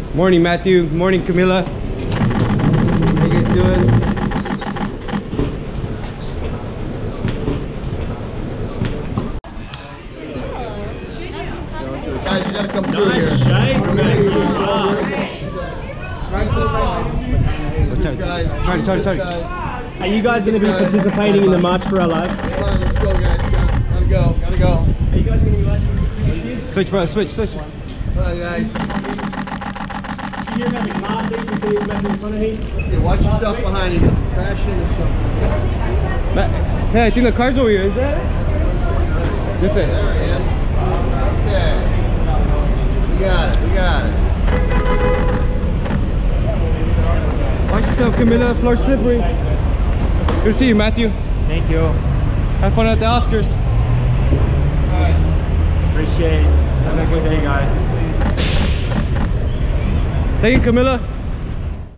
Morning, Matthew. Morning, Camilla. How you guys doing? Guys, you gotta come through Nice here. shake, Matthew. Sorry. Are you guys going to be participating in the March for Our Lives? Come on, let's go, guys. Gotta go. Are you guys going to be watching? Switch, bro. Switch. Come on, guys. Did you hear about the car thief who came back in front of me? Okay, watch yourself behind you. Crashing and stuff. Hey, I think the car's over here. Is that it? This There it. it is. Okay. We got it. Watch yourself, Camilla. Floor slippery. Good to see you, Matthew. Thank you. Have fun at the Oscars. Alright. Appreciate it. Have a good day, guys. Thank you, Camilla.